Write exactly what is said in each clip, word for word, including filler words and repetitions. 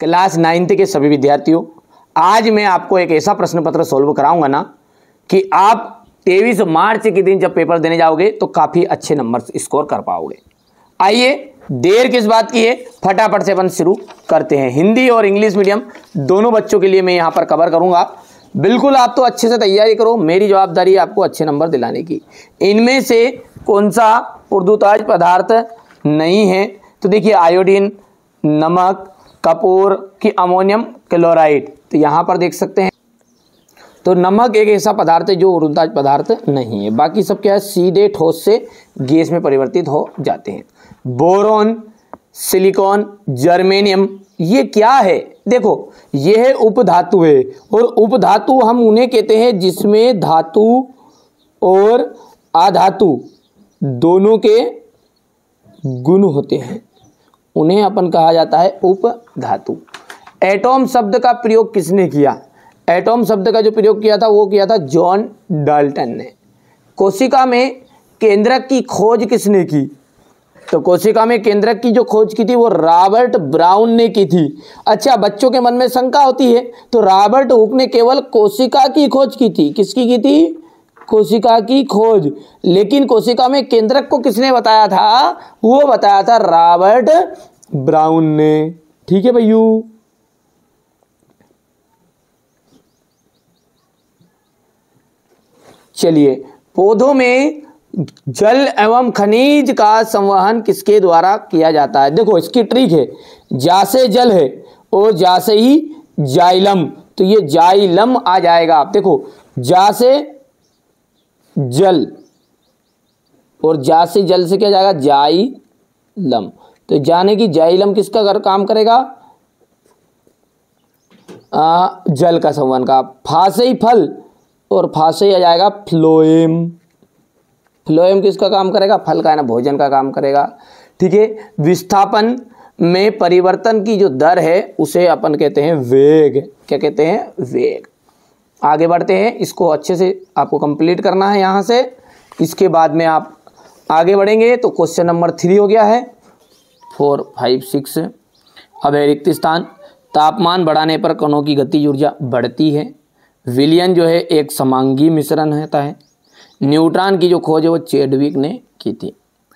Class ninth के सभी विद्यार्थियों, आज मैं आपको एक ऐसा प्रश्न पत्र सोल्व कराऊंगा ना कि आप तेईस मार्च के दिन जब पेपर देने जाओगे तो काफ़ी अच्छे नंबर स्कोर कर पाओगे। आइए, देर किस बात की है, फटाफट से अपन शुरू करते हैं। हिंदी और इंग्लिश मीडियम दोनों बच्चों के लिए मैं यहाँ पर कवर करूँगा। बिल्कुल आप तो अच्छे से तैयारी करो, मेरी जवाबदारी है आपको अच्छे नंबर दिलाने की। इनमें से कौन सा उर्दूताज पदार्थ नहीं है? तो देखिए, आयोडीन, नमक, कपूर की अमोनियम क्लोराइड, तो यहाँ पर देख सकते हैं। तो नमक एक ऐसा पदार्थ है जो उर्दूताज पदार्थ नहीं है, बाकी सब क्या है, सीधे ठोस से गैस में परिवर्तित हो जाते हैं। बोरोन, सिलिकॉन, जर्मेनियम, ये क्या है? देखो, ये है उपधातु है, और उपधातु हम उन्हें कहते हैं जिसमें धातु और अधातु दोनों के गुण होते हैं, उन्हें अपन कहा जाता है उपधातु। एटॉम शब्द का प्रयोग किसने किया? एटॉम शब्द का जो प्रयोग किया था वो किया था जॉन डाल्टन ने। कोशिका में केंद्रक की खोज किसने की? तो कोशिका में केंद्रक की जो खोज की थी वो रॉबर्ट ब्राउन ने की थी। अच्छा, बच्चों के मन में शंका होती है, तो रॉबर्ट हुक ने केवल कोशिका की खोज की थी। किसकी की थी? कोशिका की खोज। लेकिन कोशिका में केंद्रक को किसने बताया था? वो बताया था रॉबर्ट ब्राउन ने। ठीक है भैयू। चलिए, पौधों में जल एवं खनिज का संवहन किसके द्वारा किया जाता है? देखो, इसकी ट्रिक है, जा से जल है और जा से ही जाइलम, तो ये जाइलम आ जाएगा। आप देखो, जा से जल और जा से जल से क्या जाएगा? जाइलम। तो जाने की जाइलम किसका कर काम करेगा? आ, जल का संवहन का। फा से ही फल और फा से ही आ जाएगा फ्लोएम। फ्लोएम किसका काम करेगा? फल का है ना, भोजन का काम करेगा। ठीक है। विस्थापन में परिवर्तन की जो दर है उसे अपन कहते हैं वेग। क्या कहते हैं? वेग। आगे बढ़ते हैं, इसको अच्छे से आपको कंप्लीट करना है यहाँ से, इसके बाद में आप आगे बढ़ेंगे। तो क्वेश्चन नंबर थ्री हो गया है, फोर फाइव सिक्स। अब है रिक्त स्थान। तापमान बढ़ाने पर कणों की गतिज ऊर्जा बढ़ती है। विलयन जो है एक समांगी मिश्रण होता है। न्यूट्रॉन की जो खोज है वो चैडविक ने की थी।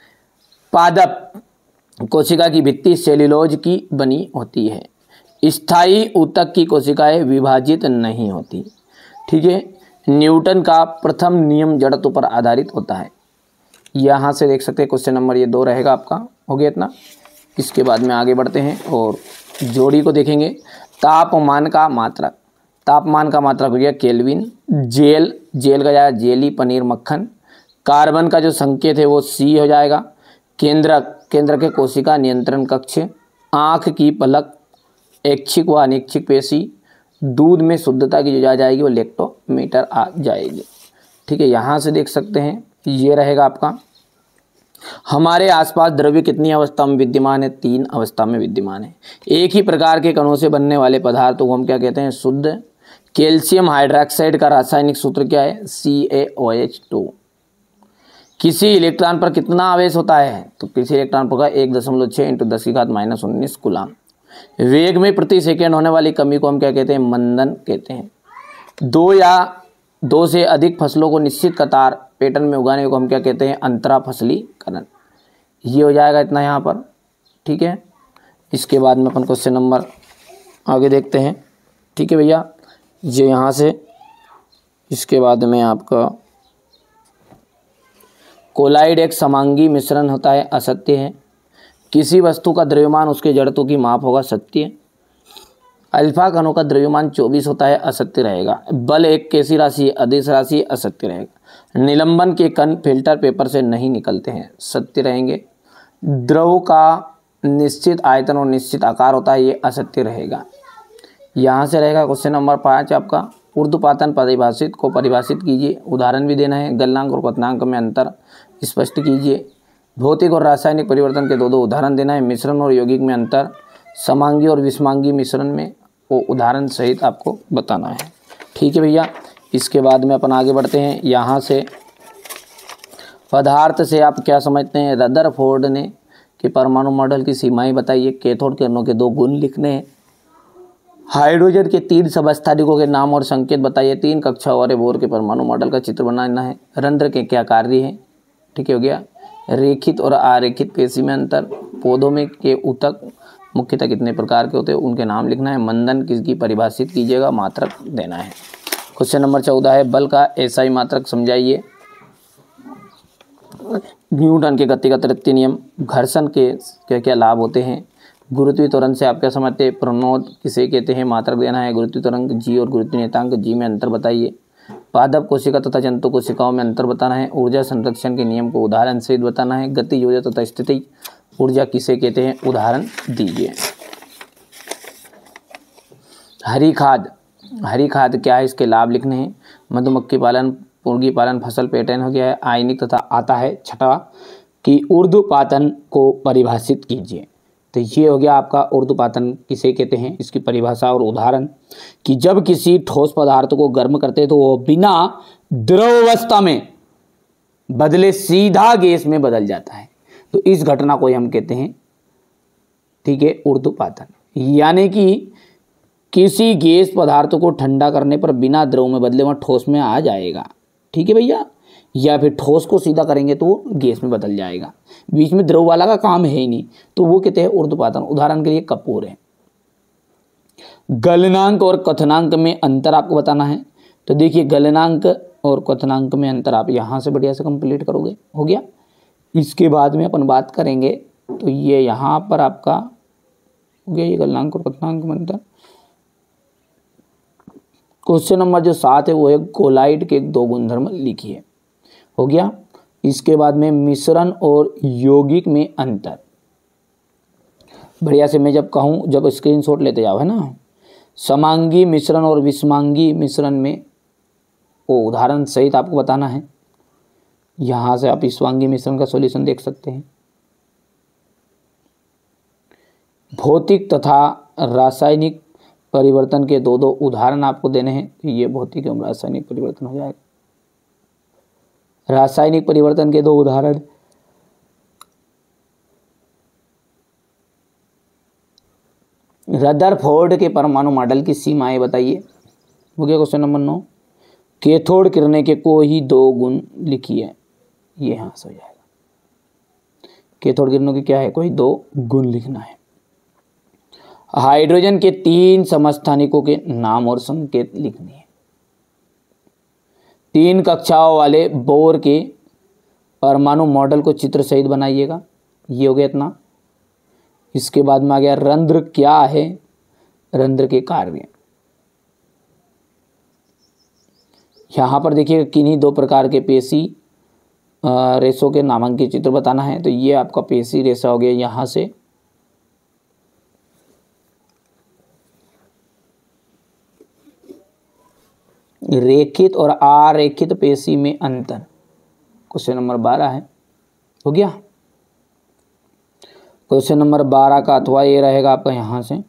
पादप कोशिका की भित्ति सेल्यूलोज की बनी होती है। स्थायी ऊतक की कोशिकाएं विभाजित नहीं होती। ठीक है। न्यूटन का प्रथम नियम जड़त्व पर आधारित होता है। यहाँ से देख सकते हैं क्वेश्चन नंबर ये दो रहेगा आपका, हो गया इतना। इसके बाद में आगे बढ़ते हैं और जोड़ी को देखेंगे। तापमान का मात्रक, तापमान का मात्रक हो गया केल्विन। जेल, जेल का जाएगा जेली, पनीर, मक्खन। कार्बन का जो संकेत है वो सी हो जाएगा। केंद्रक, केंद्र के कोशिका नियंत्रण कक्ष। आँख की पलक, ऐच्छिक व अनैच्छिक पेशी। दूध में शुद्धता की जो जा जाएगी वो लेक्टोमीटर आ जाएगी। ठीक है। यहाँ से देख सकते हैं ये रहेगा आपका। हमारे आसपास द्रव्य कितनी अवस्था में विद्यमान है? तीन अवस्था में विद्यमान है। एक ही प्रकार के कणों से बनने वाले पदार्थों को हम क्या कहते हैं? शुद्ध। कैल्शियम हाइड्रोक्साइड का रासायनिक सूत्र क्या है? C A O H two. किसी इलेक्ट्रॉन पर कितना आवेश होता है? तो किसी इलेक्ट्रॉन पर एक दशमलव छः इंटू दस की घात माइनस उन्नीस कूलाम। वेग में प्रति सेकेंड होने वाली कमी को हम क्या कहते हैं? मंदन कहते हैं। दो या दो से अधिक फसलों को निश्चित कतार पैटर्न में उगाने को हम क्या कहते हैं? अंतरा फसलीकरण। ये हो जाएगा इतना यहाँ पर। ठीक है। इसके बाद में अपन क्वेश्चन नंबर आगे देखते हैं। ठीक है भैया, ये यहाँ से इसके बाद में आपका कोलाइड एक समांगी मिश्रण होता है, असत्य है। किसी वस्तु का द्रव्यमान उसके जड़त्व की माप होगा, सत्य। अल्फा कणों का द्रव्यमान चौबीस होता है, असत्य रहेगा। बल एक कैसी राशि है? अदिश राशि, असत्य रहेगा। निलंबन के कण फिल्टर पेपर से नहीं निकलते हैं, सत्य रहेंगे। द्रव का निश्चित आयतन और निश्चित आकार होता है, ये असत्य रहेगा। यहाँ से रहेगा क्वेश्चन नंबर पाँच आपका। ऊर्ध्वपातन परिभाषित को परिभाषित कीजिए, उदाहरण भी देना है। गलनांक और पतनांक में अंतर स्पष्ट कीजिए। भौतिक और रासायनिक परिवर्तन के दो दो उदाहरण देना है। मिश्रण और यौगिक में अंतर, समांगी और विषमांगी मिश्रण में वो उदाहरण सहित आपको बताना है। ठीक है भैया। इसके बाद में अपन आगे बढ़ते हैं। यहाँ से पदार्थ से आप क्या समझते हैं? रदरफोर्ड ने कि परमाणु मॉडल की सीमाएं बताइए। कैथोड किरणों के दो गुण लिखने हैं। हाइड्रोजन के तीन समस्थानिकों के नाम और संकेत बताइए। तीन कक्षा और बोर के परमाणु मॉडल का चित्र बनाना है। रंध्र के क्या कार्य हैं, ठीक है, हो गया। रेखित और अरेखित पेशी में अंतर। पौधों में के ऊतक मुख्यतः कितने प्रकार के होते हैं, उनके नाम लिखना है। मंदन किसकी परिभाषित कीजिएगा, मात्रक देना है। क्वेश्चन नंबर चौदह है बल का एसआई मात्रक समझाइए। न्यूटन के गति का तृतीय नियम। घर्षण के क्या क्या लाभ होते हैं। गुरुत्वीय त्वरण से आप क्या समझते हैं, प्रणोद किसे कहते हैं, मात्रक देना है। गुरुत्वीय त्वरण जी और गुरुत्वीय नियतांक जी में अंतर बताइए। पादप कोशिका तथा जंतु कोशिकाओं में अंतर बताना है। ऊर्जा संरक्षण के नियम को उदाहरण सहित बताना है। गति ऊर्जा तथा स्थिति ऊर्जा किसे कहते हैं, उदाहरण दीजिए। हरी खाद, हरी खाद क्या है, इसके लाभ लिखने हैं। मधुमक्खी पालन, मुर्गी पालन, फसल पैटर्न हो गया है। आयनिक तथा आता है छठा कि ऊर्ध्वपातन को परिभाषित कीजिए। तो ये हो गया आपका ऊर्ध्वपातन किसे कहते हैं, इसकी परिभाषा और उदाहरण कि जब किसी ठोस पदार्थ को गर्म करते हैं तो वो बिना द्रव अवस्था में बदले सीधा गैस में बदल जाता है। तो इस घटना को हम कहते हैं, ठीक है, ऊर्ध्वपातन। यानी कि किसी गैस पदार्थ को ठंडा करने पर बिना द्रव में बदले वह ठोस में आ जाएगा, ठीक है भैया। या फिर ठोस को सीधा करेंगे तो वो गैस में बदल जाएगा, बीच में द्रव वाला का काम है ही नहीं, तो वो कहते हैं ऊर्ध्वपातन। उदाहरण के लिए कपूर है। गलनांक और कथनांक में अंतर आपको बताना है। तो देखिए गलनांक और कथनांक में अंतर आप यहाँ से बढ़िया से कंप्लीट करोगे, हो गया। इसके बाद में अपन बात करेंगे तो ये यहाँ पर आपका हो गया, ये गलनांक और कथनांक में अंतर। क्वेश्चन नंबर जो सात है वो है कोलाइड के दो गुणधर्म लिखिए, हो गया। इसके बाद में मिश्रण और यौगिक में अंतर। बढ़िया से मैं जब कहूँ, जब स्क्रीनशॉट लेते जाओ, है ना। समांगी मिश्रण और विषमांगी मिश्रण में वो उदाहरण सहित आपको बताना है। यहाँ से आप विषमांगी मिश्रण का सॉल्यूशन देख सकते हैं। भौतिक तथा रासायनिक परिवर्तन के दो दो उदाहरण आपको देने हैं। ये भौतिक एवं रासायनिक परिवर्तन हो जाएगा। रासायनिक परिवर्तन के दो उदाहरण, रदरफोर्ड के परमाणु मॉडल की सीमाएं बताइए, हो गया क्वेश्चन नंबर नौ। कैथोड किरणें के कोई दो गुण लिखिए, ये यहाँ से हो जाएगा। कैथोड किरणों की क्या है, कोई दो गुण लिखना है। हाइड्रोजन के तीन समस्थानिकों के नाम और संकेत लिखने हैं। तीन कक्षाओं वाले बोर के परमाणु मॉडल को चित्र सहित बनाइएगा, ये हो गया इतना। इसके बाद में आ गया रंध्र क्या है, रंध्र के कार्य। यहाँ पर देखिए किन्हीं दो प्रकार के पेशी रेशों के नामांकित चित्र बताना है। तो ये आपका पेशी रेशा हो गया, यहाँ से रेखित और अरेखित पेशी में अंतर। क्वेश्चन नंबर बारह है, हो गया। क्वेश्चन नंबर बारह का अथवा ये रहेगा आपका यहाँ से,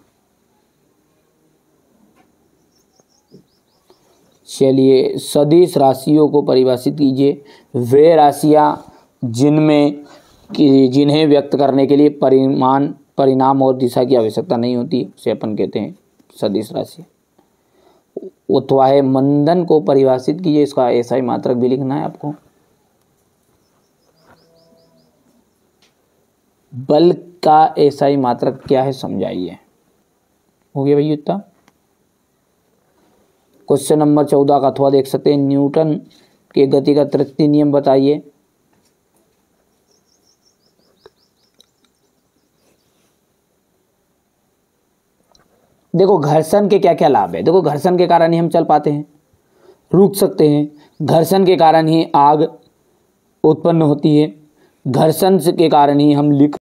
चलिए सदिश राशियों को परिभाषित कीजिए। वे राशियाँ जिनमें कि जिन्हें व्यक्त करने के लिए परिमाण, परिणाम और दिशा की आवश्यकता नहीं होती, उसे अपन कहते हैं सदिश राशि। अथवा है मंदन को परिभाषित कीजिए, इसका एसआई मात्रक भी लिखना है आपको। बल का एसआई मात्रक क्या है समझाइए, हो गया भैया इतना। क्वेश्चन नंबर चौदह का अथवा देख सकते हैं, न्यूटन के गति का तृतीय नियम बताइए। देखो घर्षण के क्या क्या लाभ है। देखो घर्षण के कारण ही हम चल पाते हैं, रुक सकते हैं। घर्षण के कारण ही आग उत्पन्न होती है। घर्षण के कारण ही हम लिख